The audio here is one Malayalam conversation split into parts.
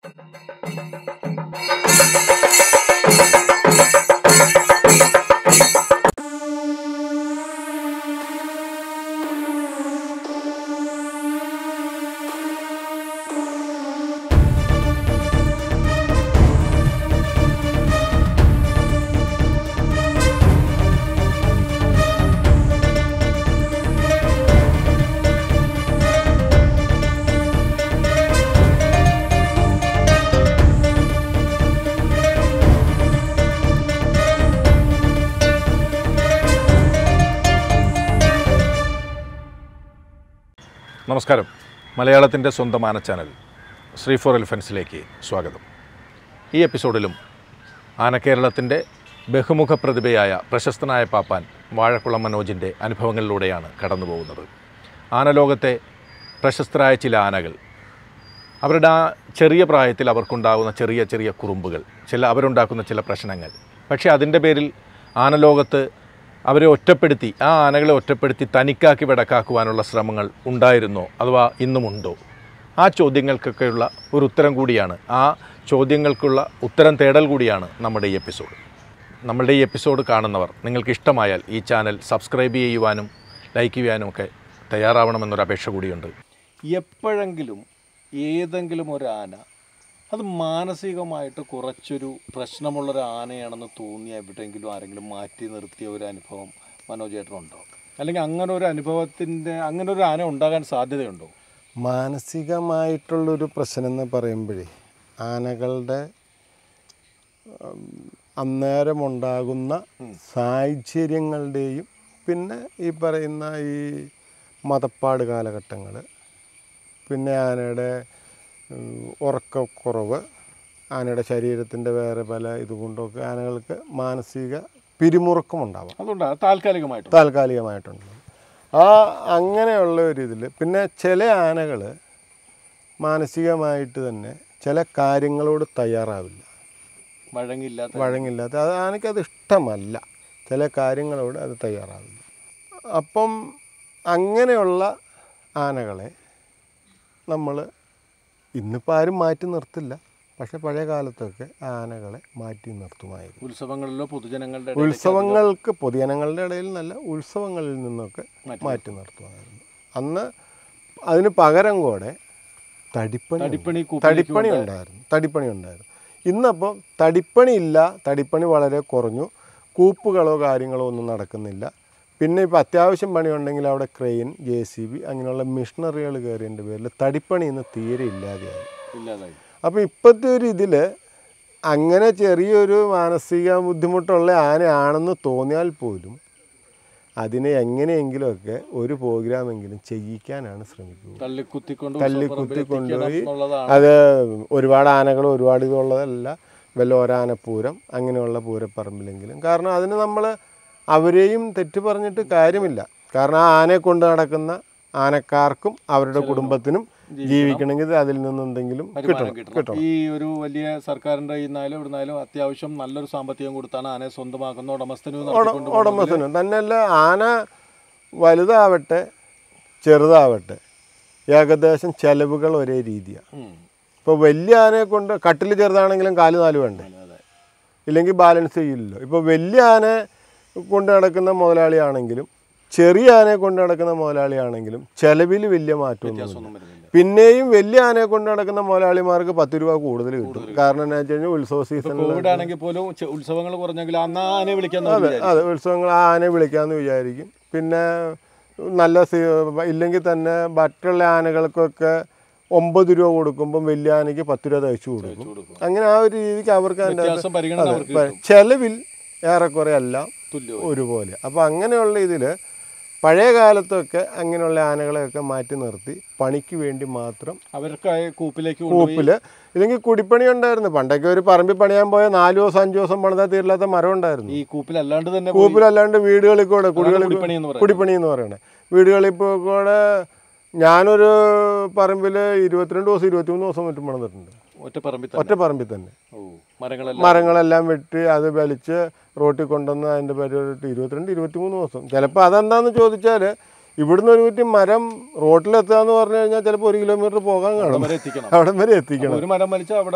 നമസ്കാരം. മലയാളത്തിൻ്റെ സ്വന്തം ആന ചാനൽ ശ്രീ ഫോർ എലിഫൻസിലേക്ക് സ്വാഗതം. ഈ എപ്പിസോഡിലും ആനക്കേരളത്തിൻ്റെ ബഹുമുഖ പ്രതിഭയായ പ്രശസ്തനായ പാപ്പാൻ വാഴക്കുളം മനോജിൻ്റെ അനുഭവങ്ങളിലൂടെയാണ് കടന്നു പോകുന്നത്. ആനലോകത്തെ പ്രശസ്തരായ ചില ആനകൾ, അവരുടെ ആ ചെറിയ പ്രായത്തിൽ അവർക്കുണ്ടാകുന്ന ചെറിയ ചെറിയ കുറുമ്പുകൾ, അവരുണ്ടാക്കുന്ന ചില പ്രശ്നങ്ങൾ, പക്ഷേ അതിൻ്റെ പേരിൽ ആനലോകത്ത് അവരെ ഒറ്റപ്പെടുത്തി, ആ ആനകളെ ഒറ്റപ്പെടുത്തി തനിക്കാക്കി വെടക്കാക്കുവാനുള്ള ശ്രമങ്ങൾ ഉണ്ടായിരുന്നോ അഥവാ ഇന്നുമുണ്ടോ? ആ ചോദ്യങ്ങൾക്കൊക്കെയുള്ള ഒരു ഉത്തരം കൂടിയാണ്, ആ ചോദ്യങ്ങൾക്കുള്ള ഉത്തരം തേടൽ കൂടിയാണ് നമ്മുടെ ഈ എപ്പിസോഡ്. നമ്മളുടെ ഈ എപ്പിസോഡ് കാണുന്നവർ നിങ്ങൾക്ക് ഇഷ്ടമായാൽ ഈ ചാനൽ സബ്സ്ക്രൈബ് ചെയ്യുവാനും ലൈക്ക് ചെയ്യാനും ഒക്കെ തയ്യാറാവണമെന്നൊരു അപേക്ഷ കൂടിയുണ്ട്. എപ്പോഴെങ്കിലും ഏതെങ്കിലും ഒരു ആന അത് മാനസികമായിട്ട് കുറച്ചൊരു പ്രശ്നമുള്ളൊരു ആനയാണെന്ന് തോന്നിയ എവിടെയെങ്കിലും ആരെങ്കിലും മാറ്റി നിർത്തിയ ഒരു അനുഭവം മനോജേട്ടനുണ്ടോ? അല്ലെങ്കിൽ അങ്ങനെ ഒരു ആന ഉണ്ടാകാൻ സാധ്യതയുണ്ടോ? മാനസികമായിട്ടുള്ളൊരു പ്രശ്നം എന്ന് പറയുമ്പോഴേ ആനകളുടെ അന്നേരമുണ്ടാകുന്ന സാഹചര്യങ്ങളുടെയും പിന്നെ ഈ പറയുന്ന ഈ മതപ്പാട് കാലഘട്ടങ്ങൾ, പിന്നെ ആനയുടെ ഉറക്കക്കുറവ്, ആനയുടെ ശരീരത്തിൻ്റെ വേറെ പല ഇതുകൊണ്ടൊക്കെ ആനകൾക്ക് മാനസിക പിരിമുറുക്കമുണ്ടാവാം. അതുകൊണ്ടാണ് താൽക്കാലികമായിട്ടുണ്ടാകും. അങ്ങനെയുള്ള ഒരു ഇതിൽ പിന്നെ ചില ആനകൾ മാനസികമായിട്ട് തന്നെ ചില കാര്യങ്ങളോട് തയ്യാറാവില്ല, വഴങ്ങില്ലാത്ത അത് ആനയ്ക്കത് ഇഷ്ടമല്ല, ചില കാര്യങ്ങളോട് അത് തയ്യാറാവില്ല. അപ്പം അങ്ങനെയുള്ള ആനകളെ നമ്മൾ ഇന്നിപ്പോൾ ആരും മാറ്റി നിർത്തില്ല, പക്ഷെ പഴയ കാലത്തൊക്കെ ആനകളെ മാറ്റി നിർത്തുമായിരുന്നു. പൊതുജനങ്ങളുടെ ഇടയിൽ നല്ല ഉത്സവങ്ങളിൽ നിന്നൊക്കെ മാറ്റി നിർത്തുമായിരുന്നു. അന്ന് അതിന് പകരം കൂടെ തടിപ്പണി ഉണ്ടായിരുന്നു. ഇന്നപ്പോൾ തടിപ്പണി ഇല്ല, തടിപ്പണി വളരെ കുറഞ്ഞു, കൂപ്പുകളോ കാര്യങ്ങളോ ഒന്നും നടക്കുന്നില്ല. പിന്നെ ഇപ്പോൾ അത്യാവശ്യം പണിയുണ്ടെങ്കിൽ അവിടെ ക്രെയിൻ, JCB അങ്ങനെയുള്ള മിഷനറികൾ കയറിയതിൻ്റെ പേരിൽ തടിപ്പണി ഇന്ന് തീരെ ഇല്ലാതെയായി. അപ്പോൾ ഇപ്പോഴത്തെ ഒരു ഇതിൽ അങ്ങനെ ചെറിയൊരു മാനസിക ബുദ്ധിമുട്ടുള്ള ആനയാണെന്ന് തോന്നിയാൽ പോലും അതിനെ എങ്ങനെയെങ്കിലുമൊക്കെ ഒരു പ്രോഗ്രാമെങ്കിലും ചെയ്യിക്കാനാണ് ശ്രമിക്കുന്നത്. തല്ലിക്കുത്തി കൊണ്ടുപോയി അത് ഒരുപാട് ആനകൾ ഒരുപാട് ഇതുള്ളതല്ല, വല്ല ഒരാനപ്പൂരം അങ്ങനെയുള്ള പൂരപ്പറമ്പിലെങ്കിലും. കാരണം അതിന് നമ്മൾ അവരെയും തെറ്റ് പറഞ്ഞിട്ട് കാര്യമില്ല. കാരണം ആ ആനയെ കൊണ്ട് നടക്കുന്ന ആനക്കാർക്കും അവരുടെ കുടുംബത്തിനും ജീവിക്കണമെങ്കിൽ അതിൽ നിന്ന് എന്തെങ്കിലും കിട്ടണം. ഈ ഒരു വലിയ സർക്കാരിൻ്റെ ഇവിടുന്നാലും അത്യാവശ്യം നല്ലൊരു സാമ്പത്തികം കൊടുത്താണ് ആനയെ സ്വന്തമാക്കുന്ന ഉടമസ്ഥനും തന്നെയല്ല. ആന വലുതാവട്ടെ ചെറുതാവട്ടെ ഏകദേശം ചെലവുകൾ ഒരേ രീതിയാണ്. ഇപ്പോൾ വലിയ ആനയെ കൊണ്ട് കട്ടിൽ ചെറുതാണെങ്കിലും 4 വേണ്ടേ, ഇല്ലെങ്കിൽ ബാലൻസ് ചെയ്യില്ലല്ലോ. ഇപ്പോൾ വലിയ ആനയെ കൊണ്ട് നടക്കുന്ന മുതലാളിയാണെങ്കിലും ചെറിയ ആനയെ കൊണ്ട് നടക്കുന്ന മുതലാളിയാണെങ്കിലും ചിലവിൽ വലിയ മാറ്റമൊന്നും. പിന്നെയും വലിയ ആനയെ കൊണ്ട് നടക്കുന്ന മുതലാളിമാർക്ക് 10 രൂപ കൂടുതൽ കിട്ടും. കാരണം എന്താ വെച്ച് കഴിഞ്ഞാൽ ഉത്സവ സീസണിലാണെങ്കിൽ പോലും ഉത്സവങ്ങൾ കുറഞ്ഞെങ്കിൽ അതെ ഉത്സവങ്ങൾ ആ ആനയെ വിളിക്കാമെന്ന് വിചാരിക്കും. പിന്നെ നല്ല ഇല്ലെങ്കിൽ തന്നെ മറ്റുള്ള ആനകൾക്കൊക്കെ 9 രൂപ കൊടുക്കുമ്പം വലിയ ആനയ്ക്ക് 10 രൂപ തയ്ച്ചു കൊടുക്കും. അങ്ങനെ ആ ഒരു രീതിക്ക് അവർക്ക് അതിൻ്റെ ചെലവിൽ ഏറെക്കുറെ എല്ലാം ഒരുപോലെ. അപ്പോൾ അങ്ങനെയുള്ള ഇതിൽ പഴയ കാലത്തൊക്കെ അങ്ങനെയുള്ള ആനകളെയൊക്കെ മാറ്റി നിർത്തി പണിക്ക് വേണ്ടി മാത്രം അവർക്ക് കൂപ്പിൽ ഇല്ലെങ്കിൽ കുടിപ്പണി ഉണ്ടായിരുന്നു. പണ്ടൊക്കെ ഒരു പറമ്പിൽ പണിയാൻ പോയ 4 ദിവസം 5 ദിവസം പണിതാൽ തീരില്ലാത്ത മരം ഉണ്ടായിരുന്നു. ഈ കൂപ്പിലല്ലാണ്ട് വീടുകളിൽ കൂടെ കുടിപ്പണി എന്ന് പറയണേ. വീടുകളിൽ കൂടെ ഞാനൊരു പറമ്പിൽ 22 ദിവസം 23 ദിവസം മറ്റും പണിതിട്ടുണ്ട്. ഒറ്റ പറമ്പിൽ തന്നെ മരങ്ങളെല്ലാം വെട്ടി അത് വലിച്ച് റോട്ടിൽ കൊണ്ടുവന്ന് അതിൻ്റെ പരിപാടി 22-23 ദിവസം. ചിലപ്പോൾ അതെന്താണെന്ന് ചോദിച്ചാൽ ഇവിടുന്ന് ഒരു കുറ്റി മരം റോട്ടിലെത്തുക എന്ന് പറഞ്ഞു കഴിഞ്ഞാൽ ചിലപ്പോൾ 1 കിലോമീറ്റർ പോകാൻ കാണും. അവിടെ വരെ എത്തിക്കണം. ഒരു മരം വലിച്ച് അവിടെ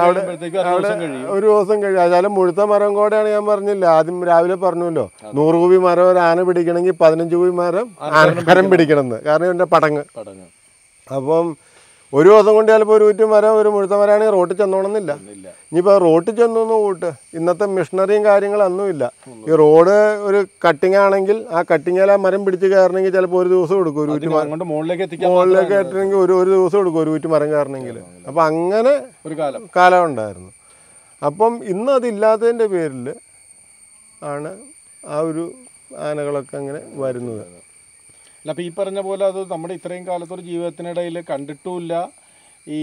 ഒരു ദിവസം കഴിയും. അതായത് മുഴുത്ത മരം കൂടെയാണ് ഞാൻ പറഞ്ഞില്ല, ആദ്യം രാവിലെ പറഞ്ഞല്ലോ, 100 കൂവി മരം ഒരു ആന പിടിക്കണമെങ്കിൽ 15 കൂവി മരം ആനക്കാരൻ പിടിക്കണമെന്ന്. കാരണം ഇതിൻ്റെ പടങ്ങ്. അപ്പം ഒരു ദിവസം കൊണ്ട് ചിലപ്പോൾ ഒരു കുറ്റി മരം ഒരു മുഴുത്ത മരമാണെങ്കിൽ റോട്ടിൽ ചെന്നോണമെന്നില്ല. ഇനിയിപ്പോൾ റോട്ടിൽ ചെന്നൊന്ന് കൂട്ട്, ഇന്നത്തെ മിഷനറിയും കാര്യങ്ങളൊന്നുമില്ല. ഈ റോഡ് ഒരു കട്ടിങ് ആണെങ്കിൽ ആ കട്ടിങ്ങിൽ ആ മരം പിടിച്ച് കയറണമെങ്കിൽ ചിലപ്പോൾ ഒരു ദിവസം എടുക്കും. ഒരു കുറ്റി മരം മുകളിലേക്ക് എത്തണമെങ്കിൽ ഒരു ദിവസം എടുക്കും ഒരു കുറ്റി മരം കയറണമെങ്കിൽ. അപ്പം അങ്ങനെ ഒരു കാലം ഉണ്ടായിരുന്നു. അപ്പം ഇന്ന് അതില്ലാത്തതിൻ്റെ പേരിൽ ആണ് ആ ഒരു ആനകളൊക്കെ അങ്ങനെ വരുന്നത്. അല്ല, അപ്പോൾ ഈ പറഞ്ഞ പോലെ അത് നമ്മുടെ ഇത്രയും കാലത്തൊരു ജീവിതത്തിനിടയിൽ കണ്ടിട്ടുമില്ല. ഈ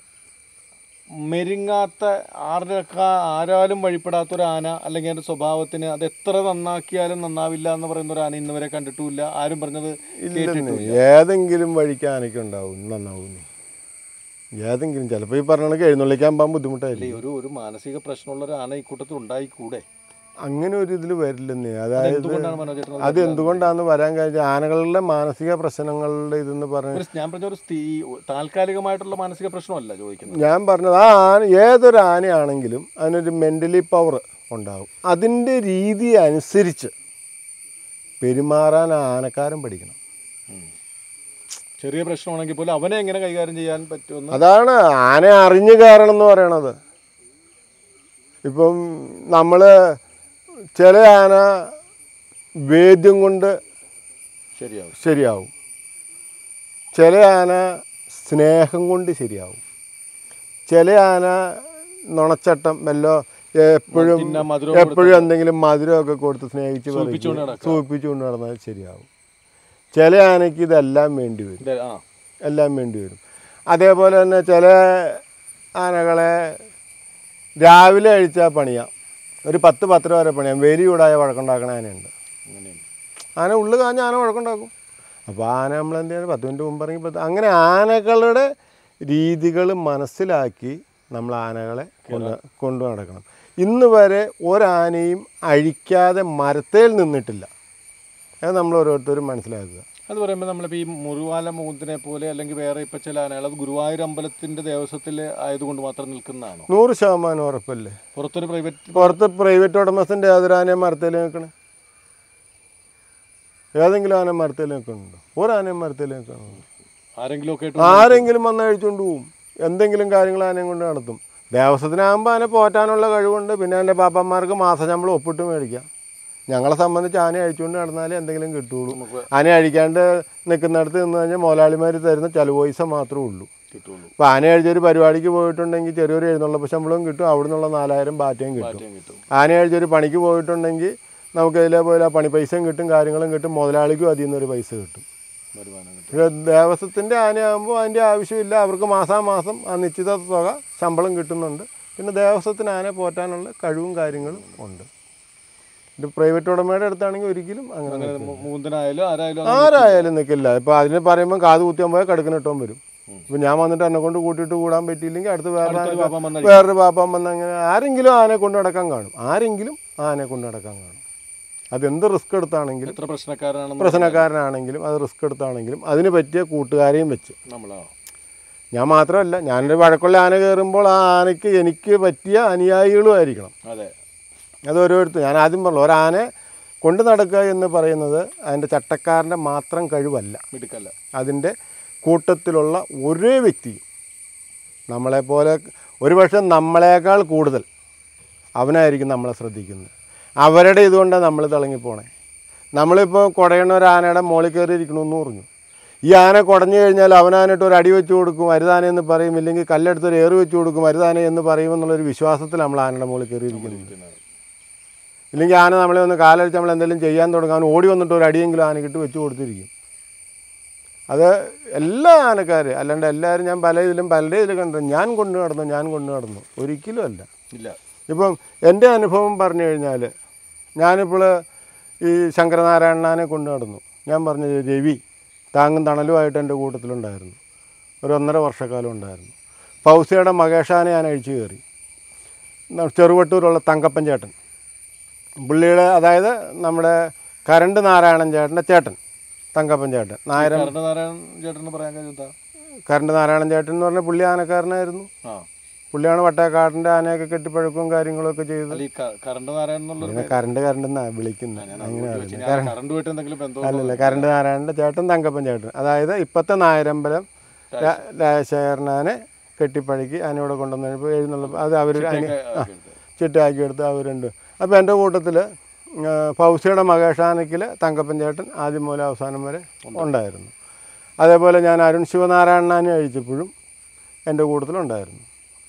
മെരുങ്ങാത്ത ആരാലും വഴിപ്പെടാത്തൊരു ആന, അല്ലെങ്കിൽ അതിൻ്റെ സ്വഭാവത്തിന് അത് എത്ര നന്നാക്കിയാലും നന്നാവില്ല എന്ന് പറയുന്ന ഒരു ആന ഇന്ന് വരെ കണ്ടിട്ടുമില്ല. ആരും പറഞ്ഞത് ഏതെങ്കിലും വഴിക്ക് ആനയ്ക്ക് ഉണ്ടാവും, നന്നാവും. ഏതെങ്കിലും ചിലപ്പോൾ ഈ പറഞ്ഞ എഴുന്നള്ളിക്കാൻ പോകാൻ ബുദ്ധിമുട്ടായില്ലേ. ഒരു മാനസിക പ്രശ്നമുള്ള ഒരു ആന ഈ കൂട്ടത്തിൽ ഉണ്ടായിക്കൂടെ? അങ്ങനെ ഒരു ഇതിൽ വരില്ലെന്നേ. അതായത് അത് എന്തുകൊണ്ടാണെന്ന് വരാൻ കഴിഞ്ഞാൽ ആനകളുടെ മാനസിക പ്രശ്നങ്ങളുടെ ഇതെന്ന് പറഞ്ഞാൽ ഞാൻ പറഞ്ഞ ഒരു താൽക്കാലികമായിട്ടുള്ള മാനസിക പ്രശ്നമല്ല ചോദിക്കുന്നത്. ഞാൻ പറഞ്ഞത് ആ ആന ഏതൊരു ആനയാണെങ്കിലും അതിനൊരു മെൻ്റലി പവർ ഉണ്ടാവും. അതിൻ്റെ രീതി അനുസരിച്ച് പെരുമാറാൻ ആനക്കാരൻ പഠിക്കണം. ചെറിയ പ്രശ്നമാണെങ്കിൽ പോലും അവനെ എങ്ങനെ കൈകാര്യം ചെയ്യാൻ പറ്റുമെന്ന്, അതാണ് ആന അറിഞ്ഞു കയറണം എന്ന് പറയണത്. ഇപ്പം നമ്മൾ ചില ആന വേദ്യം കൊണ്ട് ശരിയാവും, ചില ആന സ്നേഹം കൊണ്ട് ശരിയാവും, ചില ആന നുണച്ചട്ടം വല്ലോ എപ്പോഴും എന്തെങ്കിലും മധുരമൊക്കെ കൊടുത്ത് സ്നേഹിച്ച് സൂപ്പിച്ചുകൊണ്ട് നടന്നാൽ ശരിയാവും. ചില ആനയ്ക്ക് ഇതെല്ലാം വേണ്ടി വരും, എല്ലാം വേണ്ടി വരും. അതേപോലെ തന്നെ ചില ആനകളെ രാവിലെ അഴിച്ചാൽ പണിയാം, ഒരു 10-10 വരെ പണിയാം. വെരി ചൂടായ വഴക്കുണ്ടാക്കണ ആനയുണ്ട്. ആന ഉള്ളു കാഞ്ഞ ആന വഴക്കുണ്ടാക്കും. അപ്പോൾ ആന നമ്മൾ എന്ത് ചെയ്യണം, 10 മിനിറ്റ് മുമ്പ് ഇറങ്ങി അങ്ങനെ ആനകളുടെ രീതികൾ മനസ്സിലാക്കി നമ്മൾ ആനകളെ കൊണ്ടു നടക്കണം. ഇന്ന് വരെ ഒരാനയും അഴിക്കാതെ മരത്തേൽ നിന്നിട്ടില്ല. അത് നമ്മൾ ഓരോരുത്തരും മനസ്സിലാക്കുക. അത് പറയുമ്പോൾ നമ്മളിപ്പോൾ ഈ മുറുവാല മൂന്നിനെ പോലെ അല്ലെങ്കിൽ വേറെ ഇപ്പോൾ ചില ആനകൾ അത് ഗുരുവായൂർ അമ്പലത്തിൻ്റെ ദേവസ്വത്തിൽ ആയതുകൊണ്ട് മാത്രം നിൽക്കുന്നതാണോ? 100% ഉറപ്പല്ലേ. പുറത്ത് പ്രൈവറ്റ് ഉടമസ്ഥൻ്റെ ഏതൊരു ആനയും മരത്തേൽ നിൽക്കണേ? ഏതെങ്കിലും ആന മരത്തേൽ നിൽക്കുന്നുണ്ടോ? ഒരാനയും മരത്തേൽ നിൽക്കണോ? ആരെങ്കിലും വന്ന് അഴിച്ചുകൊണ്ട് പോവും. എന്തെങ്കിലും കാര്യങ്ങൾ ആനയും കൊണ്ട് നടത്തും. ദേവസ്വത്തിനാകുമ്പോൾ ആന പോറ്റാനുള്ള കഴിവുണ്ട്. പിന്നെ എൻ്റെ പാപ്പന്മാർക്ക് മാസശമ്പളം ഒപ്പിട്ട് മേടിക്കാം. ഞങ്ങളെ സംബന്ധിച്ച് ആന അഴിച്ചുകൊണ്ട് നടന്നാലേ എന്തെങ്കിലും കിട്ടുള്ളൂ. ആന അഴിക്കാണ്ട് നിൽക്കുന്നിടത്ത് നിന്ന് കഴിഞ്ഞാൽ മുതലാളിമാർ തരുന്ന ചെലവ് പൈസ മാത്രമേ ഉള്ളൂ. ഇപ്പോൾ ആന അഴിച്ചൊരു പരിപാടിക്ക് പോയിട്ടുണ്ടെങ്കിൽ ചെറിയൊരു എഴുന്നള്ളപ്പ് ശമ്പളവും കിട്ടും, അവിടെ നിന്നുള്ള 4000 ബാറ്റയും കിട്ടും. ആന അഴിച്ചൊരു പണിക്ക് പോയിട്ടുണ്ടെങ്കിൽ നമുക്ക് ഇതേപോലെ പണി പൈസയും കിട്ടും, കാര്യങ്ങളും കിട്ടും, മുതലാളിക്കും അതിൽ നിന്നൊരു പൈസ കിട്ടും. ദേവസ്വത്തിൻ്റെ ആനയാകുമ്പോൾ അതിൻ്റെ ആവശ്യമില്ല. അവർക്ക് മാസാമാസം ആ നിശ്ചിത തുക ശമ്പളം കിട്ടുന്നുണ്ട്. പിന്നെ ദേവസ്വത്തിന് ആന പോറ്റാനുള്ള കഴിവും കാര്യങ്ങളും ഉണ്ട്. ഇത് പ്രൈവറ്റ് ഉടമയുടെ അടുത്താണെങ്കിൽ ഒരിക്കലും അങ്ങനെ ആരായാലും നിൽക്കില്ല. ഇപ്പോൾ അതിന് പറയുമ്പോൾ കാത് കുത്തിയാൻ പോയാൽ കടുക്കനിട്ടോൻ വരും. ഇപ്പം ഞാൻ വന്നിട്ട് എന്നെ കൊണ്ട് കൂട്ടിയിട്ട് കൂടാൻ പറ്റിയില്ലെങ്കിൽ അടുത്ത് വേറൊരു പാപ്പം വന്ന് അങ്ങനെ ആരെങ്കിലും ആനയെ കൊണ്ട് നടക്കാൻ കാണും. ആനയെ കൊണ്ട് നടക്കാൻ കാണും. അതെന്ത് റിസ്ക് എടുത്താണെങ്കിലും, പ്രശ്നക്കാരനാണെങ്കിലും അത് റിസ്ക് എടുത്താണെങ്കിലും അതിന് പറ്റിയ കൂട്ടുകാരെയും വെച്ച് ഞാൻ മാത്രമല്ല, ഞാനൊരു വഴക്കുള്ള ആന കയറുമ്പോൾ ആ ആനയ്ക്ക് എനിക്ക് പറ്റിയ അനുയായികളും ആയിരിക്കണം. അത് ഓരോരുത്തർ ഞാൻ ആദ്യം പറഞ്ഞു, ഒരാനെ കൊണ്ട് നടക്കുക എന്ന് പറയുന്നത് അതിൻ്റെ ചട്ടക്കാരൻ്റെ മാത്രം കഴിവല്ല. അതിൻ്റെ കൂട്ടത്തിലുള്ള ഒരേ വ്യക്തിയും നമ്മളെപ്പോലെ ഒരുപക്ഷെ നമ്മളെക്കാൾ കൂടുതൽ അവനായിരിക്കും നമ്മളെ ശ്രദ്ധിക്കുന്നത്. അവരുടെ ഇതുകൊണ്ടാണ് നമ്മൾ തിളങ്ങിപ്പോണേ. നമ്മളിപ്പോൾ കുടയണ ഒരു ആനയുടെ മുകളിൽ കയറി ഇരിക്കണമെന്ന് പറഞ്ഞു. ഈ ആന കുടഞ്ഞു കഴിഞ്ഞാൽ അവനാനായിട്ട് ഒരു അടി വെച്ച് കൊടുക്കും, അരുതാനെന്ന് പറയും, ഇല്ലെങ്കിൽ കല്ലെടുത്തൊരു ഏറ് വെച്ച് കൊടുക്കും, അരുതാനെ എന്ന് പറയുമെന്നുള്ളൊരു വിശ്വാസത്തിൽ നമ്മൾ ആനയുടെ മുകളിൽ കയറിയിരിക്കുന്നത്. ഇല്ലെങ്കിൽ ആന നമ്മളെ ഒന്ന് കാലടിച്ച് നമ്മൾ എന്തെങ്കിലും ചെയ്യാൻ തുടങ്ങും, അവൻ ഓടി വന്നിട്ട് ഒരു അടിയെങ്കിലും ആനക്കിട്ട് വെച്ച് കൊടുത്തിരിക്കും. അത് എല്ലാ ആനക്കാർ അല്ലാണ്ട് എല്ലാവരും ഞാൻ പലരുടെ ഇതിൽ കണ്ടു ഞാൻ കൊണ്ടു നടന്നു ഒരിക്കലും അല്ല. ഇപ്പം എൻ്റെ അനുഭവം പറഞ്ഞു കഴിഞ്ഞാൽ ഞാനിപ്പോൾ ഈ ശങ്കരനാരായണനെ കൊണ്ടു നടന്നു. ഞാൻ പറഞ്ഞു രവി താങ്ങും തണലുമായിട്ട് എൻ്റെ കൂട്ടത്തിലുണ്ടായിരുന്നു. ഒരു 1.5 വർഷക്കാലം ഉണ്ടായിരുന്നു. ഫൗസിയുടെ മകേഷാനെ ഞാൻ അഴിച്ചു കയറി. ചെറുവട്ടൂരുള്ള തങ്കപ്പൻ ചേട്ടൻ, പുള്ളിയുടെ അതായത് നമ്മുടെ കരണ്ട് നാരായണൻ ചേട്ടൻ്റെ ചേട്ടൻ, തങ്കപ്പൻ ചേട്ടൻ കരണ്ട് നാരായണൻ ചേട്ടൻ പറയാൻ കഴിയുന്ന കരണ്ട് നാരായണൻ ചേട്ടൻ എന്ന് പറഞ്ഞാൽ പുള്ളി ആനക്കാരനായിരുന്നു. പുള്ളിയാണ് വട്ടേക്കാടിൻ്റെ ആനയൊക്കെ കെട്ടിപ്പഴുക്കവും കാര്യങ്ങളൊക്കെ ചെയ്തത്. കരണ്ട് നാരായണൻ കരണ്ട് എന്നാ വിളിക്കുന്നത്, അങ്ങനെ അല്ലല്ല. കരണ്ട് നാരായണൻ്റെ ചേട്ടൻ തങ്കപ്പൻ ചേട്ടൻ, അതായത് ഇപ്പോഴത്തെ നായരമ്പലം രാജശേഖരനാനെ കെട്ടിപ്പഴുക്കി ആനയോടെ കൊണ്ടുവന്നപ്പോൾ എഴുന്നള്ളപ്പോൾ അത് അവർ ചിട്ടയാക്കി എടുത്ത് അവരുണ്ട്. അപ്പോൾ എൻ്റെ കൂട്ടത്തിൽ ഫൗസിയുടെ മകേഷാനയ്ക്കിൽ തങ്കപ്പൻ ചേട്ടൻ ആദ്യം മുതൽ അവസാനം വരെ ഉണ്ടായിരുന്നു. അതേപോലെ ഞാൻ അരുൺ ശിവനാരായണനെ അഴിച്ചപ്പോഴും എൻ്റെ കൂട്ടത്തിലുണ്ടായിരുന്നു.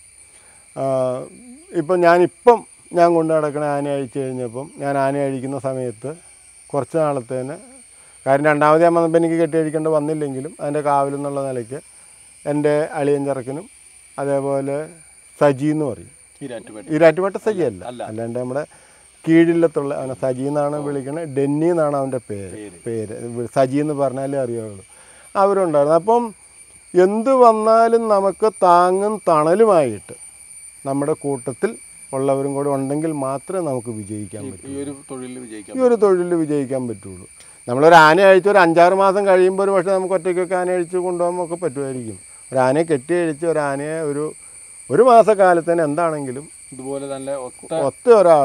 ഇപ്പം ഞാൻ കൊണ്ടു നടക്കുന്ന ആന അഴിച്ചു കഴിഞ്ഞപ്പം ഞാൻ ആന അഴിക്കുന്ന സമയത്ത് കുറച്ച് നാളത്തേന് കാര്യം രണ്ടാമത് ഞാൻ വന്നപ്പോൾ എനിക്ക് കെട്ടി അഴിക്കേണ്ട വന്നില്ലെങ്കിലും അതിൻ്റെ കാവലെന്നുള്ള നിലയ്ക്ക് എൻ്റെ അളിയൻ ചെറുക്കനും അതേപോലെ സജി എന്ന് പറയും. ഈരാറ്റുപേട്ട സജി അല്ലാണ്ട് നമ്മുടെ കീഴില്ലത്തുള്ള അവനെ സജി എന്നാണ് വിളിക്കുന്നത്. ഡെന്നി എന്നാണ് അവൻ്റെ പേര്. സജി എന്ന് പറഞ്ഞാലേ അറിയാവുള്ളൂ. അവരുണ്ടായിരുന്നു. അപ്പം എന്ത് വന്നാലും നമുക്ക് താങ്ങും തണലുമായിട്ട് നമ്മുടെ കൂട്ടത്തിൽ ഉള്ളവരും കൂടെ ഉണ്ടെങ്കിൽ മാത്രമേ നമുക്ക് വിജയിക്കാൻ പറ്റൂ. ഈ ഒരു തൊഴിലിൽ വിജയിക്കാൻ പറ്റുള്ളൂ. നമ്മളൊരു ആന അഴിച്ച് ഒരു 5-6 മാസം കഴിയുമ്പോൾ ഒരു പക്ഷേ നമുക്ക് ഒറ്റയ്ക്കൊക്കെ ആന അഴിച്ച് കൊണ്ടുപോകാനൊക്കെ പറ്റുമായിരിക്കും. ഒരു ആനയെ കെട്ടി അഴിച്ച് ഒരു ആനയെ ഒരു മാസക്കാലത്തിന് എന്താണെങ്കിലും ഇതുപോലെ തന്നെ ഒറ്റ ഒരാൾ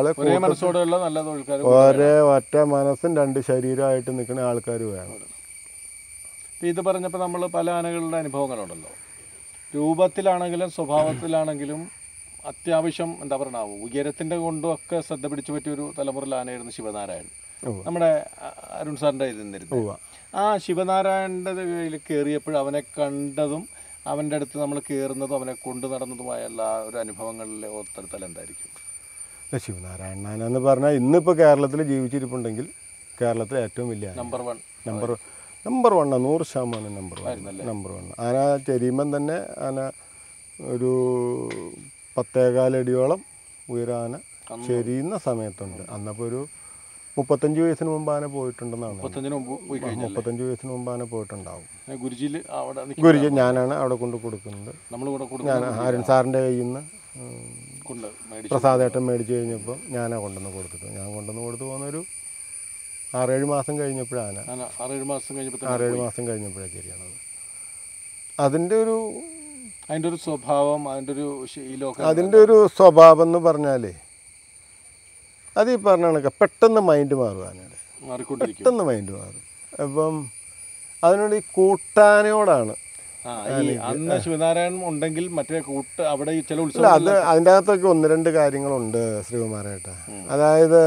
ഒരേ ഒറ്റ മനസ്സും 2 ശരീരമായിട്ട് നിൽക്കുന്ന ആൾക്കാർ വേണം. ഇത് പറഞ്ഞപ്പോൾ നമ്മൾ പല ആനകളുടെ അനുഭവങ്ങളുണ്ടല്ലോ. രൂപത്തിലാണെങ്കിലും സ്വഭാവത്തിലാണെങ്കിലും അത്യാവശ്യം എന്താ പറയുക ഉയരത്തിൻ്റെ കൊണ്ടും ഒക്കെ ശ്രദ്ധ പിടിച്ചു പറ്റിയൊരു തലമുറയിൽ ആനയായിരുന്നു ശിവനാരായണൻ. നമ്മുടെ അരുൺ സാറിൻ്റെ ഇതിൽ നിന്നിരുന്നു. ആ ശിവനാരായണൻ്റെ കയ്യിൽ കയറിയപ്പോഴും അവനെ കണ്ടതും അവൻ്റെ അടുത്ത് നമ്മൾ കയറുന്നതും അവനെ കൊണ്ടു നടന്നതുമായ എല്ലാ ഒരു അനുഭവങ്ങളിലെ ഓർത്തെടുത്താൽ എന്തായിരിക്കും? ശിവനാരായണൻ എന്ന് പറഞ്ഞാൽ ഇന്നിപ്പോൾ കേരളത്തിൽ ജീവിച്ചിരിപ്പുണ്ടെങ്കിൽ കേരളത്തിലെ ഏറ്റവും വലിയ നമ്പർ 1 100% നമ്പർ 1. ആന ചെരിയുമ്പം തന്നെ ആന ഒരു 10-15 അടിയോളം ഉയരാന ചെരിയുന്ന സമയത്തുണ്ട്. അന്നപ്പോൾ ഒരു 35 വയസ്സിന് മുമ്പ് ആന പോയിട്ടുണ്ടെന്നാണ്. 35 വയസ്സിന് മുമ്പ് ആന പോയിട്ടുണ്ടാവും. ഗുരുജി ഞാനാണ് അവിടെ കൊണ്ട് കൊടുക്കുന്നത്. ഞാൻ അരുൺ സാറിൻ്റെ കയ്യിൽ നിന്ന് പ്രസാദേട്ടൻ മേടിച്ച് കഴിഞ്ഞപ്പോൾ ഞാനാണ് കൊണ്ടുവന്ന് കൊടുത്തിട്ട് ഞാൻ കൊണ്ടുവന്ന് കൊടുത്തു പോകുന്നൊരു 6-7 മാസം കഴിഞ്ഞപ്പോഴാണ് 6-7 മാസം കഴിഞ്ഞപ്പോഴാണ് ശരിയാണത്. അതിൻ്റെ ഒരു സ്വഭാവം അതിൻ്റെ ഒരു സ്വഭാവം എന്ന് പറഞ്ഞാലേ അത് ഈ പറഞ്ഞ കണക്ക് പെട്ടെന്ന് മൈൻഡ് മാറും ആനയുടെ, പെട്ടെന്ന് മൈൻഡ് മാറും. അപ്പം അതിനോട് ഈ കൂട്ടാനയോടാണ് ശിവനാരായണൻ ഉണ്ടെങ്കിൽ മറ്റേ അവിടെ ചില അത് അതിൻ്റെ അകത്തൊക്കെ 1-2 കാര്യങ്ങളുണ്ട് ശ്രീകുമാരേട്ട. അതായത്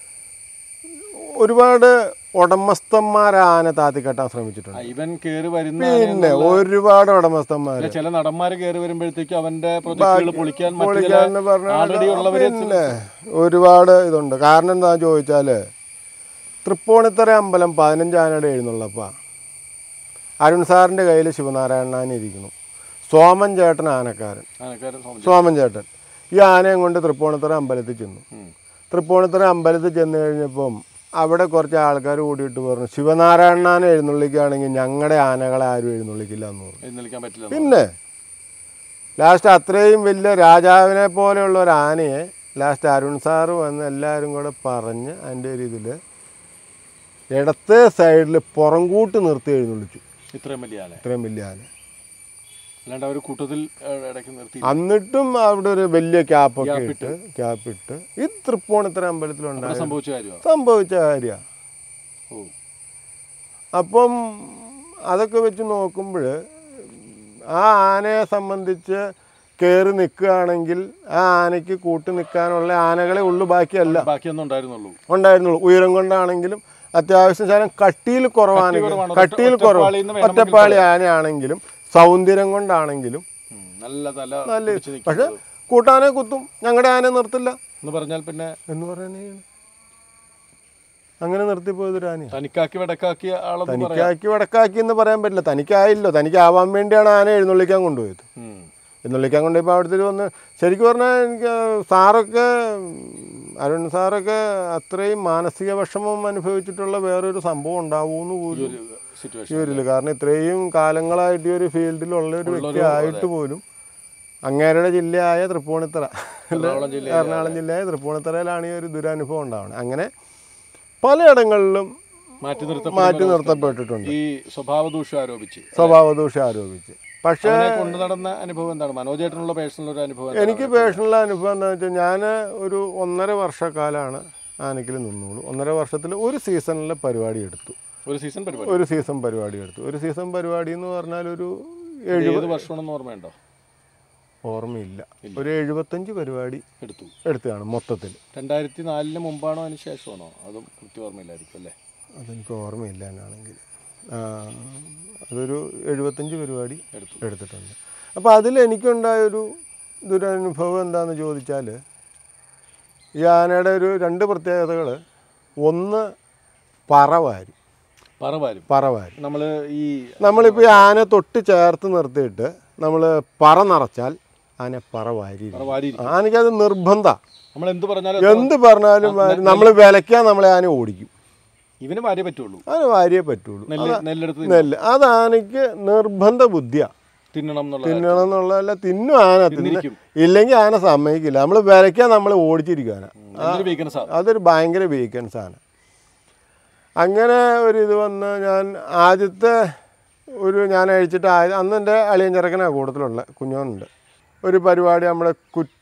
ഒരുപാട് ഉടമസ്ഥന്മാർ ആന താത്തിക്കെട്ടാൻ ശ്രമിച്ചിട്ടുണ്ട്. ഇവൻ കേറി വരുന്ന പിന്നെ ഒരുപാട് ഉടമസ്ഥന്മാർ ചില നടന്മാർ കയറി വരുമ്പോഴത്തേക്കും അവന്റെ പൊളിക്കാന്ന് പറഞ്ഞാൽ പിന്നെ ഒരുപാട് ഇതുണ്ട്. കാരണം എന്താണെന്ന് ചോദിച്ചാൽ തൃപ്പൂണിത്തറ അമ്പലം 15 ആനയുടെ എഴുന്നള്ളപ്പോൾ അരുൺ സാറിൻ്റെ കയ്യിൽ ശിവനാരായണൻ ഇരിക്കുന്നു. സോമൻ ചേട്ടൻ ആനക്കാരൻ, സോമൻ ചേട്ടൻ ഈ ആനയും കൊണ്ട് തൃപ്പൂണിത്തറ അമ്പലത്തിൽ ചെന്നു. തൃപ്പൂണിത്തറ അമ്പലത്തിൽ ചെന്ന് കഴിഞ്ഞപ്പം അവിടെ കുറച്ച് ആൾക്കാർ കൂടിയിട്ട് പറഞ്ഞു ശിവനാരായണനെ എഴുന്നള്ളിക്കുകയാണെങ്കിൽ ഞങ്ങളുടെ ആനകളെ ആരും എഴുന്നള്ളിക്കില്ല എന്ന് പറഞ്ഞു. പിന്നെ ലാസ്റ്റ് അത്രയും വലിയ രാജാവിനെ പോലെയുള്ള ഒരു ആനയെ ലാസ്റ്റ് അരുൺ സാറ് വന്ന് എല്ലാവരും കൂടെ പറഞ്ഞ് അതിൻ്റെ ഒരു ഇതിൽ ഇടത്തെ സൈഡിൽ പുറംകൂട്ട് നിർത്തി എഴുന്നള്ളിച്ചു. ഇത്രയും വലിയ ആന എന്നിട്ടും അവിടെ ഒരു വലിയ ക്യാപ്പൊക്കെ ക്യാപ്പിട്ട് ഈ തൃപ്പൂണിത്തറ അമ്പലത്തിലുണ്ടായ സംഭവിച്ച കാര്യമാണ്. അപ്പം അതൊക്കെ വെച്ച് നോക്കുമ്പോൾ ആ ആനയെ സംബന്ധിച്ച് കയറി നിൽക്കുകയാണെങ്കിൽ ആ ആനയ്ക്ക് കൂട്ടി നിൽക്കാനുള്ള ആനകളെ ഉള്ളു, ബാക്കിയല്ല ഉണ്ടായിരുന്നുള്ളൂ. ഉയരം കൊണ്ടാണെങ്കിലും അത്യാവശ്യം ശകലം കട്ടിയിൽ കുറവാണെങ്കിൽ ഒറ്റപ്പാളി ആനയാണെങ്കിലും സൗന്ദര്യം കൊണ്ടാണെങ്കിലും നല്ല പക്ഷെ കൂട്ടാനെ കുത്തും, ഞങ്ങളുടെ ആനയെ നിർത്തില്ല എന്ന് പറഞ്ഞാൽ പിന്നെ എന്ന് പറയാനേ അങ്ങനെ നിർത്തിപ്പോയതൊരു ആനയാണ്. തനിക്കാക്കി വടക്കാക്കി എന്ന് പറയാൻ പറ്റില്ല. തനിക്കായില്ലോ, തനിക്കാവാൻ വേണ്ടിയാണ് ആന എഴുന്നള്ളിക്കാൻ കൊണ്ടുപോയത്. എഴുന്നള്ളിക്കാൻ കൊണ്ടുപോയപ്പോൾ അവിടുത്തെ വന്ന് ശരിക്കും പറഞ്ഞാൽ എനിക്ക് സാറൊക്കെ അരുൺ സാറൊക്കെ അത്രയും മാനസിക വിഷമം അനുഭവിച്ചിട്ടുള്ള വേറൊരു സംഭവം ഉണ്ടാവുമെന്ന് പോലും വരില്ല. കാരണം ഇത്രയും കാലങ്ങളായിട്ട് ഈ ഒരു ഫീൽഡിലുള്ള ഒരു വ്യക്തി ആയിട്ട് പോലും അങ്ങേരുടെ ജില്ലയായ തൃപ്പൂണിത്തറ, എറണാകുളം ജില്ലയായ തൃപ്പൂണിത്തറയിലാണ് ഈ ഒരു ദുരനുഭവം ഉണ്ടാവുന്നത്. അങ്ങനെ പലയിടങ്ങളിലും മാറ്റി നിർത്തപ്പെട്ടിട്ടുണ്ട്. ഈ സ്വഭാവദൂഷ്യം ആരോപിച്ച്. പക്ഷേ കൊണ്ടു നടന്ന അനുഭവം എന്താണ് മനോജേട്ടനുള്ള പേഴ്സണൽ ഒരു അനുഭവം? എനിക്ക് പേഴ്സണൽ അനുഭവം എന്താണെന്ന് വെച്ചാൽ ഞാൻ ഒരു 1.5 വർഷക്കാലമാണ് ആനക്കിൽ നിന്നുള്ളൂ. 1.5 വർഷത്തിൽ ഒരു സീസണിലെ പരിപാടി എടുത്തു. ഒരു സീസൺ പരിപാടി എന്ന് പറഞ്ഞാൽ ഒരു 70 വർഷമാണെന്ന് ഓർമ്മയുണ്ടോ? ഓർമ്മയില്ല. ഒരു 75 പരിപാടി എടുത്തതാണ് മൊത്തത്തിൽ. 2004 മുമ്പാണോ അതിന് ശേഷമാണോ? അതും കൃത്യം ഓർമ്മയില്ലായിരിക്കും അല്ലേ? അതെനിക്ക് ഓർമ്മയില്ല എന്നാണെങ്കിൽ. അതൊരു 75 പരിപാടി എടുത്തിട്ടുണ്ട്. അപ്പോൾ അതിൽ എനിക്കുണ്ടായൊരു ദുരനുഭവം എന്താണെന്ന് ചോദിച്ചാൽ ഈ ആനയുടെ ഒരു 2 പ്രത്യേകതകൾ. ഒന്ന് പറവാരി. നമ്മളിപ്പോൾ ഈ ആന തൊട്ട് ചേർത്ത് നിർത്തിയിട്ട് നമ്മൾ പറ നിറച്ചാൽ ആന പറവാരി. ആനയ്ക്കത് നിർബന്ധം. എന്ത് പറഞ്ഞാലും നമ്മൾ വിലയ്ക്കാൻ നമ്മളെ ആന ഓടിക്കും. ഇവന് വാരിയേ പറ്റുള്ളൂ. നെല്ല് അത് ആനയ്ക്ക് നിർബന്ധ ബുദ്ധിയാണ്. തിന്നണം എന്നുള്ളതല്ല, തിന്നും ആന. ഇല്ലെങ്കിൽ ആന സമ്മതിക്കില്ല. നമ്മൾ വിലയ്ക്കാൻ നമ്മൾ ഓടിച്ചിരിക്കും. അതൊരു ഭയങ്കര വീക്കൻസാണ്. അങ്ങനെ ഇത് വന്ന് ഞാൻ ആദ്യത്തെ ഞാൻ അഴിച്ചിട്ട് അന്ന് എൻ്റെ അളിയൻ ചെറുക്കനാണ് കൂട്ടത്തിലുള്ള കുഞ്ഞോനുണ്ട്. ഒരു പരിപാടി നമ്മുടെ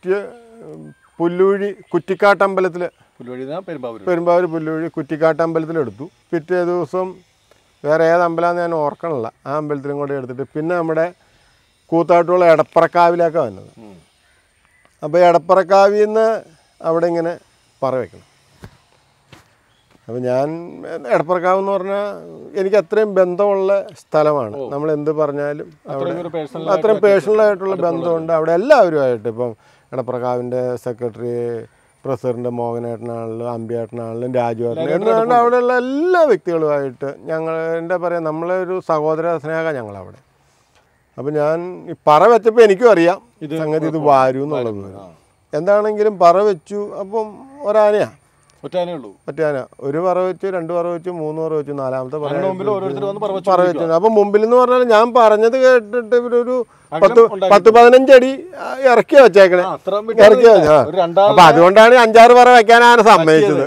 പുല്ലൂഴി കുറ്റിക്കാട്ടമ്പലത്തിൽ, പെരുമ്പാവൂർ പുല്ലൂഴി കുറ്റിക്കാട്ടമ്പലത്തിലെടുത്തു. പിറ്റേ ദിവസം വേറെ ഏത് അമ്പലമാണെന്ന് ഞാൻ ഓർക്കണില്ല, ആ അമ്പലത്തിലും കൂടെ എടുത്തിട്ട് പിന്നെ നമ്മുടെ കൂത്താട്ടുള്ള എടപ്പറക്കാവിലേക്കാണ് വന്നത്. അപ്പോൾ എടപ്പറക്കാവിൽ നിന്ന് അവിടെ ഇങ്ങനെ പറ വയ്ക്കണം. അപ്പോൾ ഞാൻ എടപ്പറക്കാവ് എന്ന് പറഞ്ഞാൽ എനിക്ക് അത്രയും ബന്ധമുള്ള സ്ഥലമാണ്. നമ്മൾ എന്ത് പറഞ്ഞാലും അവിടെ അത്രയും പേഴ്സണലായിട്ടുള്ള ബന്ധമുണ്ട് അവിടെ എല്ലാവരുമായിട്ട്. ഇപ്പം എടപ്പറക്കാവിൻ്റെ സെക്രട്ടറി പ്രസിഡന്റ് മോഹനേട്ടനാണെങ്കിലും അമ്പിയേട്ടനാണെങ്കിലും രാജുവേട്ടൻ എന്ന് അവിടെയുള്ള എല്ലാ വ്യക്തികളുമായിട്ട് എന്താ പറയുക, നമ്മളെ ഒരു സഹോദര സ്നേഹം ഞങ്ങളവിടെ. അപ്പോൾ ഞാൻ ഈ പറ വെച്ചപ്പോൾ എനിക്കും അറിയാം സംഗതി ഇത് വാരും എന്നുള്ളത്. എന്താണെങ്കിലും പറ വെച്ചു. അപ്പം ഒരാനയാണ്, ഒറ്റാന. ഒരു പറ വെച്ചു, 2 പറ വെച്ചു, 3 പറ വെച്ചു, 4ാമത്തെ പറ വെച്ചു. അപ്പം മുമ്പിൽ എന്ന് പറഞ്ഞാൽ ഞാൻ പറഞ്ഞത് കേട്ടിട്ട് ഇവരൊരു 10-15 അടി ഇറക്കി വെച്ചേക്കണേ. അപ്പൊ അതുകൊണ്ടാണ് 5-6 പറ വെക്കാൻ ആന സമ്മതിച്ചത്.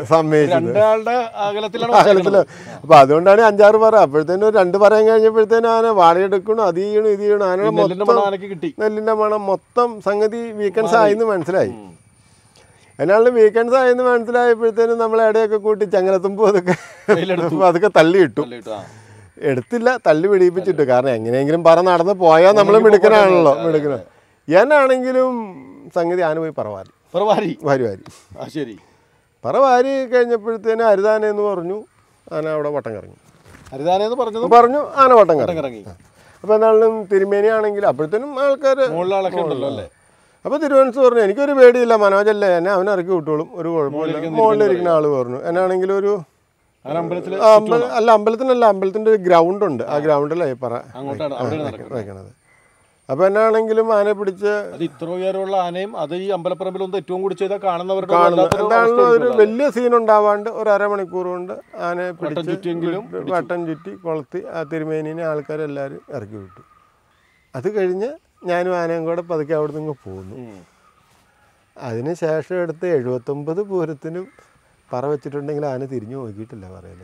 അകലത്തില്. അപ്പൊ അതുകൊണ്ടാണ് 5-6 പറ. അപ്പോഴത്തേനും 2 പറയാൻ കഴിഞ്ഞപ്പോഴത്തേനും ആന വാടകയെടുക്കണം, അത് ചെയ്യണം, ഇത് ചെയ്യണം. ആനയുടെ നെല്ലിന്റെ മണം മൊത്തം സംഗതി വീക്കെൻഡ്സ് ആയിന്ന് മനസ്സിലായി. അതിനാണ് വീക്കെൻഡ്സ് ആയെന്ന് മനസ്സിലായപ്പോഴത്തേനും നമ്മൾ ഇടയൊക്കെ കൂട്ടി ചങ്ങലത്തുമ്പോൾ അതൊക്കെ തള്ളിയിട്ടു. എടുത്തില്ല, തള്ളി പിടിപ്പിച്ചിട്ടു. കാരണം എങ്ങനെയെങ്കിലും പറ നടന്ന് പോയാൽ നമ്മൾ മിടുക്കനാണല്ലോ. എന്നാണെങ്കിലും സംഗതി ആന പോയി വാരി പറ വാരി കഴിഞ്ഞപ്പോഴത്തേനും അരുതാനെന്ന് പറഞ്ഞു. ആന അവിടെ വട്ടം കറങ്ങി. പറഞ്ഞു ആന വട്ടം കറങ്ങി. അപ്പോൾ എന്നാലും തിരുമേനിയാണെങ്കിൽ അപ്പോഴത്തേനും ആൾക്കാർ അപ്പോൾ തിരുവനന്തപുരം പറഞ്ഞു എനിക്കൊരു പേടിയില്ല, മനോജല്ലേ, എന്നെ അവനിറക്കി വിട്ടോളും, ഒരു കുഴപ്പമില്ല. മുകളിലിരിക്കുന്ന ആൾ പറഞ്ഞു. എന്നാണെങ്കിലും ഒരു അമ്പലത്തിനല്ല, അമ്പലത്തിൻ്റെ ഒരു ഗ്രൗണ്ടുണ്ട്. ആ ഗ്രൗണ്ടിലാണ് പറ വയ്ക്കണത്. അപ്പോൾ എന്നാണെങ്കിലും ആനയെ പിടിച്ച് ഇത്ര ഉയരമുള്ള ആനയും അത് ഈ അമ്പലപ്പറമ്പിലൊന്നും ഏറ്റവും കൂടി ചെയ്താൽ കാണുന്നവർക്ക് എന്താണെങ്കിലും ഒരു വലിയ സീൻ ഉണ്ടാവാണ്ട് ഒരു അരമണിക്കൂർ കൊണ്ട് ആനയെ പിടിച്ച് വട്ടം ചുറ്റി കൊളുത്തി ആ തിരുമേനിനെ ആൾക്കാരെല്ലാവരും ഇറക്കി വിട്ടു. അത് കഴിഞ്ഞ് ഞാനും ആനയും കൂടെ പതുക്കെ അവിടെ നിന്ന് പോന്നു. അതിന് ശേഷം എടുത്ത് 79 പൂരത്തിനും പറ വെച്ചിട്ടുണ്ടെങ്കിൽ ആന തിരിഞ്ഞു നോക്കിയിട്ടില്ല പറയലേ.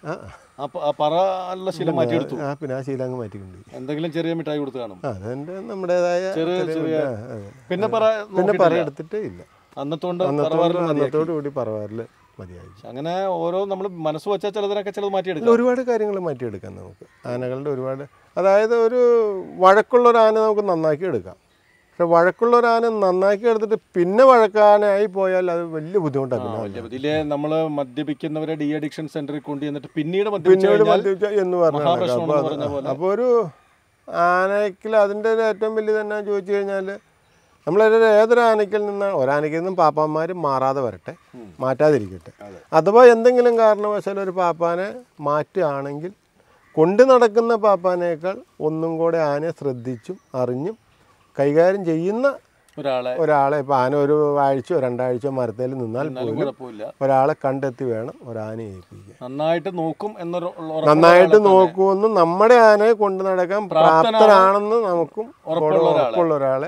പിന്നെ ആ ശീലം അങ്ങ് മാറ്റിക്കൊണ്ട് എന്തെങ്കിലും ചെറിയ മിഠായി കൊടുത്ത് കാണും. അതെന്റെ നമ്മുടേതായ പിന്നെ പറ എടുത്തിട്ടേ ഇല്ല. അന്നത്തോടു കൂടി പറവാറില് മതിയായി. അങ്ങനെ ഓരോ നമ്മൾ മനസ്സ് വെച്ചാൽ ചിലത് മാറ്റിയെടുക്കാം. ഒരുപാട് കാര്യങ്ങൾ മാറ്റിയെടുക്കാം നമുക്ക് ആനകളുടെ ഒരുപാട്. അതായത് ഒരു വഴക്കുള്ളൊരു ആന നമുക്ക് നന്നാക്കി എടുക്കാം. പക്ഷെ വഴക്കുള്ളൊരാന നന്നാക്കി എടുത്തിട്ട് പിന്നെ വഴക്കാനായി പോയാൽ അത് വലിയ ബുദ്ധിമുട്ടാണ്. നമ്മൾ മദ്യപിക്കുന്നവരെ ഡി അഡിക്ഷൻ സെന്ററിൽ കൊണ്ടുവന്നിട്ട് പിന്നീട് മദ്യപിച്ച എന്ന് പറഞ്ഞാൽ അപ്പോൾ ഒരു ആനയ്ക്കിൽ അതിൻ്റെ ഏറ്റവും വലിയ തന്നെ ചോദിച്ചു കഴിഞ്ഞാൽ നമ്മളൊരു ഏതൊരു ആനയ്ക്കിൽ നിന്നാണ്, ഒരാനയ്ക്കിൽ നിന്നും പാപ്പാന്മാർ മാറാതെ വരട്ടെ, മാറ്റാതിരിക്കട്ടെ. അഥവാ എന്തെങ്കിലും കാരണവശാൽ ഒരു പാപ്പാനെ മാറ്റുകയാണെങ്കിൽ കൊണ്ടു നടക്കുന്ന പാപ്പാനേക്കാൾ ഒന്നും കൂടെ ആനയെ ശ്രദ്ധിച്ചും അറിഞ്ഞും കൈകാര്യം ചെയ്യുന്ന ഒരാളെ ഇപ്പോൾ ആന ഒരു ആഴ്ചയോ 2 ആഴ്ചയോ മരത്തിൽ നിന്നാൽ പോലും ഒരാളെ കണ്ടെത്തി വേണം ഒരാനയെ ഏൽപ്പിക്കാൻ. നന്നായിട്ട് നോക്കുമെന്നും നമ്മുടെ ആനയെ കൊണ്ട് നടക്കാൻ പ്രാപ്തനാണെന്ന് നമുക്കും ഉറപ്പുള്ള ഒരാളെ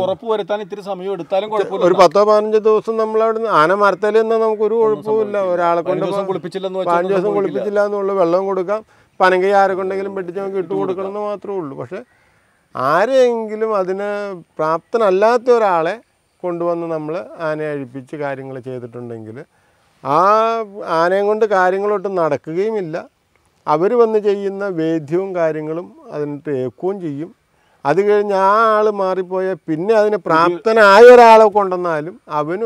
ഒരു 10-15 ദിവസം നമ്മളവിടെ ആന മരത്തിൽ നിന്നാൽ നമുക്കൊരു കുഴപ്പമില്ല. ഒരാളെ കൊണ്ട് 15 ദിവസം കുളിപ്പിച്ചില്ല എന്നുള്ള വെള്ളം കൊടുക്കാം, പനങ്കി ആരെ കൊണ്ടെങ്കിലും പെട്ടിച്ച് നമുക്ക് ഇട്ട് കൊടുക്കണമെന്ന് മാത്രമേ ഉള്ളൂ. പക്ഷെ ആരെയെങ്കിലും അതിന് പ്രാപ്തനല്ലാത്ത ഒരാളെ കൊണ്ടുവന്ന് നമ്മൾ ആനയെ അഴിപ്പിച്ച് കാര്യങ്ങൾ ചെയ്തിട്ടുണ്ടെങ്കിൽ ആ ആനയും കൊണ്ട് കാര്യങ്ങളൊട്ടും നടക്കുകയുമില്ല. അവർ വന്ന് ചെയ്യുന്ന വേദ്യവും കാര്യങ്ങളും അതിനിട്ട് ഏൽക്കുകയും ചെയ്യും. അത് കഴിഞ്ഞ് ആ ആൾ മാറിപ്പോയാൽ പിന്നെ അതിന് പ്രാപ്തനായ ഒരാളെ കൊണ്ടുവന്നാലും അവനും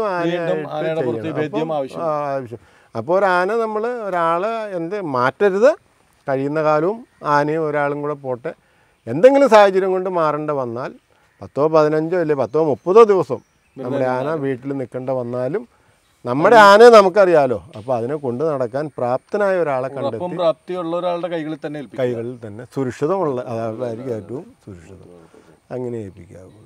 ആവശ്യം. അപ്പോൾ ഒരാന നമ്മൾ ഒരാളെ മാറ്റരുത്. കഴിയുന്ന കാലവും ആനയും ഒരാളും കൂടെ പോട്ടെ. എന്തെങ്കിലും സാഹചര്യം കൊണ്ട് മാറേണ്ട വന്നാൽ 10-15 അല്ലെങ്കിൽ 10-30 ദിവസം നമ്മുടെ ആന വീട്ടിൽ നിൽക്കേണ്ട വന്നാലും നമ്മുടെ ആനയെ നമുക്കറിയാലോ. അപ്പോൾ അതിനെ കൊണ്ട് നടക്കാൻ പ്രാപ്തനായ ഒരാളെ കണ്ടെത്തി കൈകളിൽ തന്നെ സുരക്ഷിതമുള്ള അതായിരിക്കും ഏറ്റവും സുരക്ഷിതം. അങ്ങനെ ഏൽപ്പിക്കാവുള്ളൂ.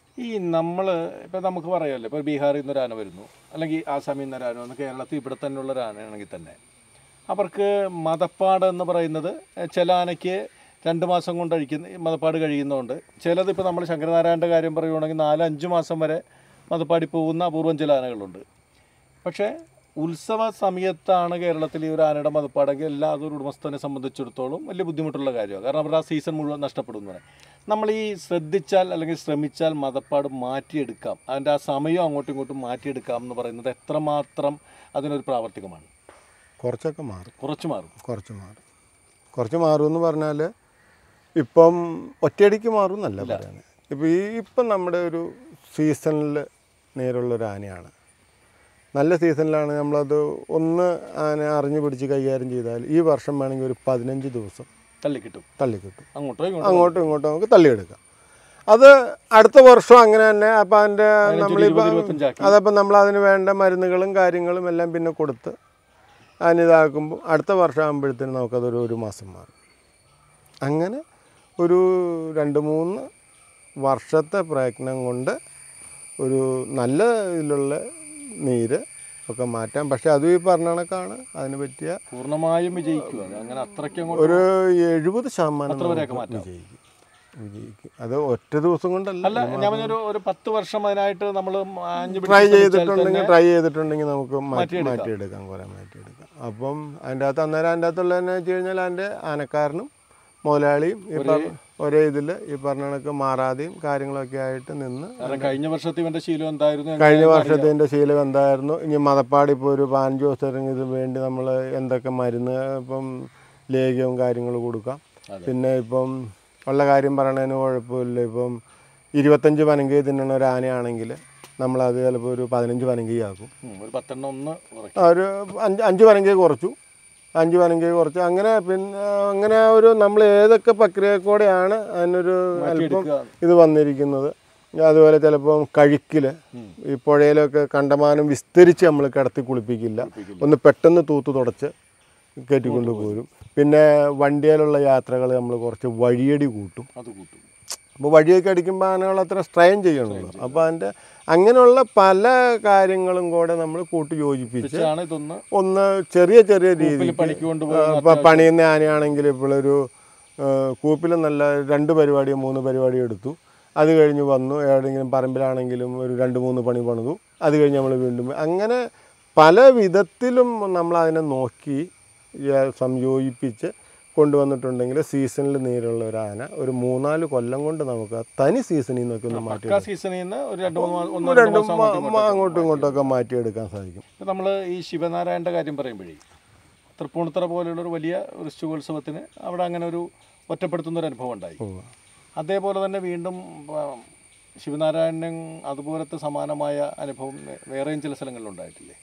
ഇപ്പം നമുക്ക് പറയാമല്ലോ, ഇപ്പോൾ ബീഹാറിൽ നിന്നൊരു ആന വരുന്നു, അല്ലെങ്കിൽ ആസാമിൽ നിന്നൊരു ആന വന്ന് കേരളത്തിൽ ഇവിടെ തന്നെയുള്ള ഒരു ആനയാണെങ്കിൽ തന്നെ അവർക്ക് മതപ്പാട് എന്ന് പറയുന്നത് ചില ആനയ്ക്ക് 2 മാസം കൊണ്ട് മതപ്പാട് കഴിയുന്നതുകൊണ്ട് ചിലത് ഇപ്പോൾ നമ്മൾ ശങ്കരനാരായണൻ്റെ കാര്യം പറയുകയാണെങ്കിൽ 4-5 മാസം വരെ മതപ്പാടി പോകുന്ന അപൂർവം ചില ആനകളുണ്ട്. പക്ഷേ ഉത്സവ സമയത്താണ് കേരളത്തിൽ ഈ ഒരു ആനയുടെ മതപ്പാടെങ്കിൽ അതൊരു ഉടമസ്ഥനെ സംബന്ധിച്ചിടത്തോളം വലിയ ബുദ്ധിമുട്ടുള്ള കാര്യമാണ്. കാരണം അവരുടെ ആ സീസൺ മുഴുവൻ നഷ്ടപ്പെടുന്നു. നമ്മൾ ഈ ശ്രദ്ധിച്ചാൽ അല്ലെങ്കിൽ ശ്രമിച്ചാൽ മതപ്പാട് മാറ്റിയെടുക്കാം, അതിൻ്റെ ആ സമയം അങ്ങോട്ടും ഇങ്ങോട്ടും മാറ്റിയെടുക്കാം എന്ന് പറയുന്നത് എത്രമാത്രം അതിനൊരു പ്രാവർത്തികമാണ്? കുറച്ചൊക്കെ മാറും. കുറച്ച് മാറുമെന്ന് പറഞ്ഞാൽ ഇപ്പം ഒറ്റയടിക്ക് മാറും എന്നല്ല പറയുന്നത്. ഇപ്പം നമ്മുടെ ഒരു സീസണിൽ നേരുള്ളൊരു ആനയാണ്, നല്ല സീസണിലാണ് നമ്മളത് ഒന്ന് ആന അറിഞ്ഞു പിടിച്ച് കൈകാര്യം ചെയ്താൽ ഈ വർഷം വേണമെങ്കിൽ ഒരു 15 ദിവസം തള്ളിക്കിട്ടും. അങ്ങോട്ടും ഇങ്ങോട്ടും നമുക്ക് തള്ളിയെടുക്കാം. അത് അടുത്ത വർഷം അങ്ങനെ തന്നെ. അപ്പം അതിൻ്റെ അതപ്പം നമ്മൾ അതിന് വേണ്ട മരുന്നുകളും കാര്യങ്ങളും എല്ലാം പിന്നെ കൊടുത്ത് അതിനിതാക്കുമ്പോൾ അടുത്ത വർഷം ആകുമ്പോഴത്തേനും നമുക്കതൊരു 1 മാസം മാറും. അങ്ങനെ ഒരു 2-3 വർഷത്തെ പ്രയത്നം കൊണ്ട് ഒരു നല്ല ഇതിലുള്ള നീര് ഒക്കെ മാറ്റാം. പക്ഷെ അതും ഈ പറഞ്ഞ കണക്കാണ്, അതിന് പറ്റിയ പൂർണ്ണമായും വിജയിക്കുക അങ്ങനെ അത്രയ്ക്കും ഒരു 70% വിജയിക്കും. അത് ഒറ്റ ദിവസം കൊണ്ടല്ല, ഒരു 10 വർഷം അതിനായിട്ട് നമ്മൾ ട്രൈ ചെയ്തിട്ടുണ്ടെങ്കിൽ നമുക്ക് മാറ്റിയെടുക്കാം, കുറേ മാറ്റിയെടുക്കാം. അപ്പം അതിൻ്റെ അകത്തുള്ള തന്നെ വെച്ച് കഴിഞ്ഞാൽ അതിൻ്റെ ആനക്കാരനും മുതലാളിയും ഒരേ ഇതിൽ ഈ പറഞ്ഞ കണക്ക് മാറാതെയും കാര്യങ്ങളൊക്കെ ആയിട്ട് നിന്ന്. കഴിഞ്ഞ വർഷത്തെ ശീലം എന്തായിരുന്നു, ഇനി മതപ്പാട് ഇപ്പോൾ ഒരു 15 ദിവസം ഇത് വേണ്ടി നമ്മൾ എന്തൊക്കെ മരുന്ന് ഇപ്പം ലേഖ്യവും കാര്യങ്ങളും കൊടുക്കാം. പിന്നെ ഇപ്പം ഉള്ള കാര്യം പറയണതിന് കുഴപ്പമില്ല. ഇപ്പം 25 പനങ്കി തിന്നണ ഒരു ആനയാണെങ്കിൽ നമ്മളത് ചിലപ്പോൾ ഒരു 15 പനങ്കി ആക്കും. ഒരു 5 പനങ്കി കുറച്ചു, 5 പനങ്കി കുറച്ച് അങ്ങനെ. പിന്നെ അങ്ങനെ ഒരു നമ്മൾ ഏതൊക്കെ പ്രക്രിയക്കൂടെയാണ് അതിനൊരു അല്പം ഇത് വന്നിരിക്കുന്നത്. അതുപോലെ ചിലപ്പം കഴുക്കിൽ ഈ പുഴയിലൊക്കെ കണ്ടമാനം വിസ്തരിച്ച് നമ്മൾ കിടത്തി കുളിപ്പിക്കില്ല, ഒന്ന് പെട്ടെന്ന് തൂത്ത് തുടച്ച് കയറ്റിക്കൊണ്ട് പോരും. പിന്നെ വണ്ടിയിലുള്ള യാത്രകൾ നമ്മൾ കുറച്ച് വഴിയടി കൂട്ടും. അപ്പോൾ വഴിയൊക്കെ അടിക്കുമ്പോൾ ആനകൾ അത്ര സ്ട്രെയിൻ ചെയ്യണമല്ലോ. അപ്പോൾ അതിൻ്റെ അങ്ങനെയുള്ള പല കാര്യങ്ങളും കൂടെ നമ്മൾ കൂട്ടി യോജിപ്പിച്ച് ഒന്ന് ചെറിയ രീതിയിൽ പണിയുന്ന ആനയാണെങ്കിൽ ഇപ്പോഴൊരു കൂപ്പിൽ നല്ല 2 പരിപാടിയോ 3 പരിപാടിയോ എടുത്തു. അത് കഴിഞ്ഞ് വന്നു, എവിടെയെങ്കിലും പറമ്പിലാണെങ്കിലും ഒരു 2-3 പണി പണിതു. അത് കഴിഞ്ഞ് നമ്മൾ വീണ്ടും അങ്ങനെ പല വിധത്തിലും നമ്മളതിനെ നോക്കി സംയോജിപ്പിച്ച് കൊണ്ടുവന്നിട്ടുണ്ടെങ്കിൽ സീസണിൽ നേരുള്ള ഒരു ആന ഒരു 3-4 കൊല്ലം കൊണ്ട് നമുക്ക് തനി സീസണിൽ നിന്നൊക്കെ ഒന്ന് മാറ്റി അങ്ങോട്ടും ഇങ്ങോട്ടൊക്കെ മാറ്റിയെടുക്കാൻ സാധിക്കും. നമ്മൾ ഈ ശിവനാരായണൻ്റെ കാര്യം പറയുമ്പോഴേ തൃപ്പൂണിത്തറ പോലെയുള്ളൊരു വലിയ വൃശ്ചികോത്സവത്തിന് അവിടെ അങ്ങനെ ഒരു ഒറ്റപ്പെടുത്തുന്നൊരു അനുഭവം ഉണ്ടായി. അതേപോലെ തന്നെ വീണ്ടും ശിവനാരായണൻ അതുപോലത്തെ സമാനമായ അനുഭവം വേറെയും ചില സ്ഥലങ്ങളിലുണ്ടായിട്ടില്ലേ?